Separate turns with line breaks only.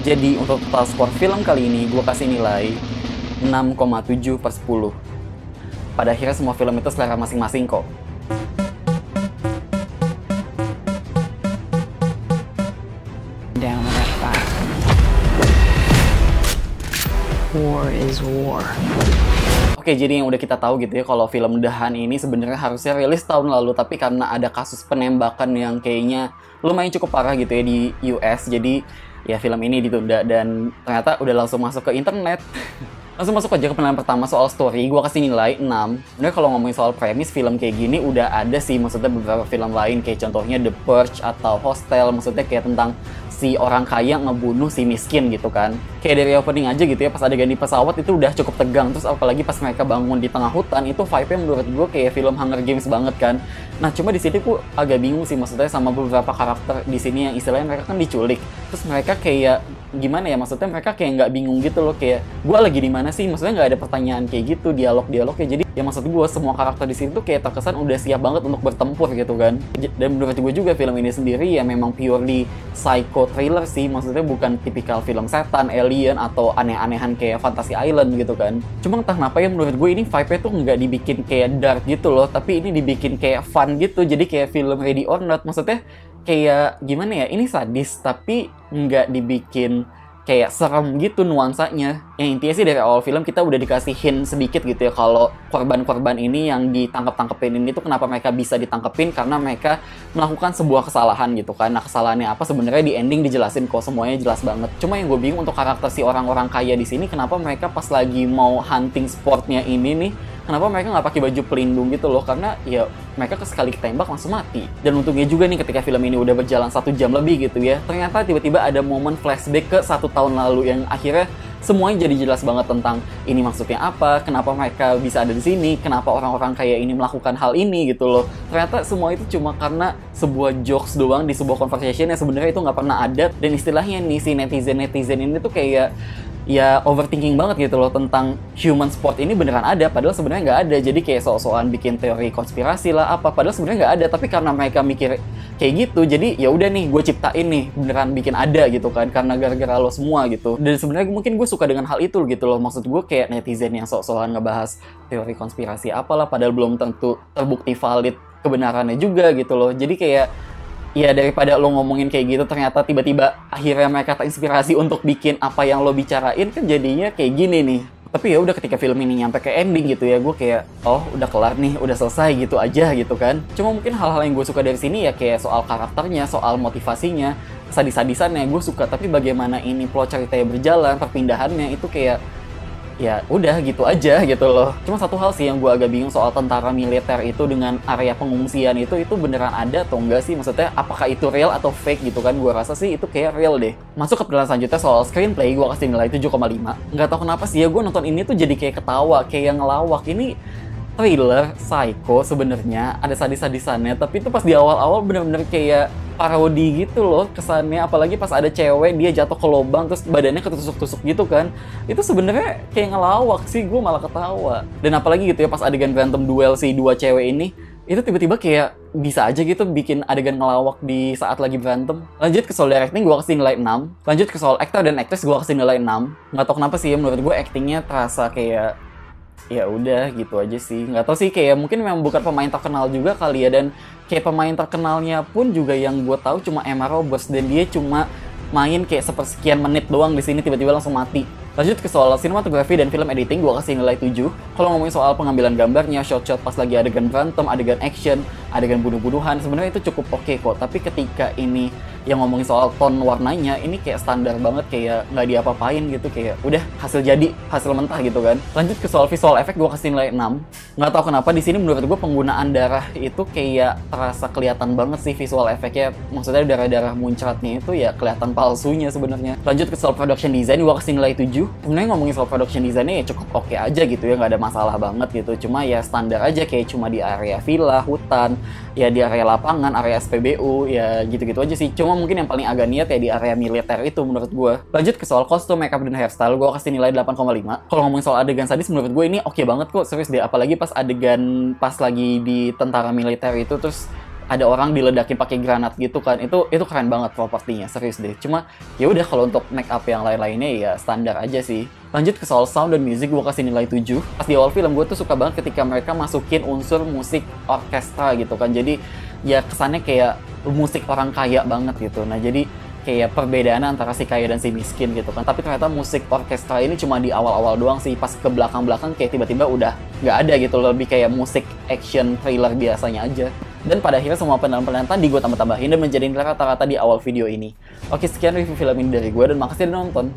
Jadi untuk total skor film kali ini gue kasih nilai 6,7/10. Pada akhirnya semua film itu selera masing-masing kok.
Down with that fire. War is war.
Oke, jadi yang udah kita tahu gitu ya, kalau film The Hun ini sebenarnya harusnya rilis tahun lalu, tapi karena ada kasus penembakan yang kayaknya lumayan cukup parah gitu ya di US, jadi ya film ini ditunda dan ternyata udah langsung masuk ke internet. Langsung masuk aja ke penilaian pertama soal story, gue kasih nilai 6. Sebenarnya kalau ngomongin soal premis film kayak gini udah ada sih, maksudnya beberapa film lain kayak contohnya The Purge atau Hostel, maksudnya kayak tentang si orang kaya ngebunuh si miskin gitu kan. Kayak dari opening aja gitu ya, pas adegan di pesawat itu udah cukup tegang, terus apalagi pas mereka bangun di tengah hutan, itu vibe-nya menurut gue kayak film Hunger Games banget kan. Nah cuma di sini gue agak bingung sih, maksudnya sama beberapa karakter di sini yang istilahnya mereka kan diculik, terus mereka kayak gimana ya, maksudnya mereka kayak nggak bingung gitu loh, kayak gue lagi di mana sih, maksudnya nggak ada pertanyaan kayak gitu, dialog-dialognya. Jadi ya maksud gue semua karakter di sini tuh kayak terkesan udah siap banget untuk bertempur gitu kan. Dan menurut gue juga film ini sendiri ya memang purely psycho thriller sih, maksudnya bukan tipikal film setan, alien atau aneh-anehan kayak Fantasy Island gitu kan. Cuma entah kenapa ya menurut gue ini vibe-nya tuh nggak dibikin kayak dark gitu loh, tapi ini dibikin kayak fun gitu, jadi kayak film Ready or Not, maksudnya kayak gimana ya, ini sadis tapi nggak dibikin kayak serem gitu nuansanya. Yang intinya sih dari awal film kita udah dikasih hint sedikit gitu ya, kalau korban-korban ini yang ditangkep-tangkepin ini tuh kenapa mereka bisa ditangkepin, karena mereka melakukan sebuah kesalahan gitu kan. Nah kesalahannya apa sebenarnya di ending dijelasin kok, semuanya jelas banget. Cuma yang gue bingung untuk karakter si orang-orang kaya di sini, kenapa mereka pas lagi mau hunting sportnya ini nih, kenapa mereka nggak pakai baju pelindung gitu loh, karena ya mereka sekali ketembak langsung mati. Dan untungnya juga nih ketika film ini udah berjalan 1 jam lebih gitu ya, ternyata tiba-tiba ada momen flashback ke 1 tahun lalu yang akhirnya semuanya jadi jelas banget tentang ini maksudnya apa, kenapa mereka bisa ada di sini, kenapa orang-orang kaya ini melakukan hal ini gitu loh. Ternyata semua itu cuma karena sebuah jokes doang di sebuah conversation yang sebenarnya itu nggak pernah ada. Dan istilahnya nih si netizen ini tuh kayak ya overthinking banget gitu loh tentang human sport ini beneran ada, padahal sebenarnya nggak ada. Jadi kayak sok-sokan bikin teori konspirasi lah apa, padahal sebenarnya nggak ada. Tapi karena mereka mikir kayak gitu, jadi ya udah nih gue ciptain nih, beneran bikin ada gitu kan, karena gara-gara lo semua gitu. Dan sebenarnya mungkin gue suka dengan hal itu gitu loh, maksud gue kayak netizen yang sok-sokan ngebahas teori konspirasi apalah, padahal belum tentu terbukti valid kebenarannya juga gitu loh. Jadi kayak ya daripada lo ngomongin kayak gitu ternyata tiba-tiba akhirnya mereka terinspirasi untuk bikin apa yang lo bicarain, kan jadinya kayak gini nih. Tapi ya udah ketika film ini nyampe ke ending gitu ya, gue kayak oh udah kelar nih, udah selesai gitu aja gitu kan. Cuma mungkin hal-hal yang gue suka dari sini ya kayak soal karakternya, soal motivasinya, sadis-sadisannya gue suka. Tapi bagaimana ini plot ceritanya berjalan, perpindahannya itu kayak ya udah gitu aja gitu loh. Cuma satu hal sih yang gue agak bingung soal tentara militer itu dengan area pengungsian itu beneran ada atau enggak sih? Maksudnya apakah itu real atau fake gitu kan? Gue rasa sih itu kayak real deh. Masuk ke penilaian selanjutnya soal screenplay, gue kasih nilai 7,5. Nggak tahu kenapa sih ya, gue nonton ini tuh jadi kayak ketawa, kayak ngelawak. Ini thriller, psycho sebenarnya, ada sadis-sadisannya, tapi itu pas di awal-awal bener-bener kayak parodi gitu loh kesannya. Apalagi pas ada cewek dia jatuh ke lubang terus badannya ketusuk-tusuk gitu kan, itu sebenarnya kayak ngelawak sih, gue malah ketawa. Dan apalagi gitu ya pas adegan berantem duel si 2 cewek ini, itu tiba-tiba kayak bisa aja gitu bikin adegan ngelawak di saat lagi berantem. Lanjut ke soal directing, gue kasih nilai 6. Lanjut ke soal aktor dan aktris, gue kasih nilai 6. Nggak tahu kenapa sih ya, menurut gue actingnya terasa kayak ya udah gitu aja sih. Nggak tahu sih, kayak mungkin memang bukan pemain terkenal juga kali ya. Dan kayak pemain terkenalnya pun juga yang gue tahu cuma Emma Roberts, dan dia cuma main kayak sepersekian menit doang di sini, tiba-tiba langsung mati. Lanjut ke soal sinematografi dan film editing, gue kasih nilai 7. Kalau ngomongin soal pengambilan gambarnya, shot-shot pas lagi adegan berantem, adegan action, adegan bunuh-bunuhan, sebenarnya itu cukup oke kok. Tapi ketika ini yang ngomongin soal tone warnanya, ini kayak standar banget, kayak nggak diapa-apain gitu, kayak udah hasil jadi, hasil mentah gitu kan. Lanjut ke soal visual effect, gue kasih nilai 6. Nggak tahu kenapa di sini menurut gue penggunaan darah itu kayak terasa kelihatan banget sih visual effect-nya. Maksudnya darah-darah muncratnya itu ya kelihatan palsunya sebenarnya. Lanjut ke soal production design, gue kasih nilai 7. Sebenarnya ngomongin soal production design-nya ya cukup oke aja gitu ya, nggak ada masalah banget gitu. Cuma ya standar aja, kayak cuma di area villa, hutan, ya di area lapangan, area SPBU, ya gitu-gitu aja sih. Cuma mungkin yang paling agak niat ya di area militer itu menurut gue. Lanjut ke soal kostum, makeup, dan hairstyle, gue kasih nilai 8,5. Kalau ngomongin soal adegan sadis, menurut gue ini oke banget kok, serius deh. Apalagi pas adegan pas lagi di tentara militer itu, terus ada orang diledakin pakai granat gitu kan. Itu keren banget propertinya, serius deh. Cuma ya udah kalau untuk make up yang lain-lainnya ya standar aja sih. Lanjut ke soal sound dan music, gue kasih nilai 7. Pas di awal film gue tuh suka banget ketika mereka masukin unsur musik orkestra gitu kan. Jadi ya kesannya kayak musik orang kaya banget gitu. Nah jadi kayak perbedaan antara si kaya dan si miskin gitu kan. Tapi ternyata musik orkestra ini cuma di awal-awal doang sih. Pas ke belakang-belakang kayak tiba-tiba udah nggak ada gitu. Lebih kayak musik action thriller biasanya aja. Dan pada akhirnya semua penilaian tadi gue tambah-tambahin dan menjadi nilai rata-rata di awal video ini. Oke, sekian review film ini dari gue dan makasih udah nonton.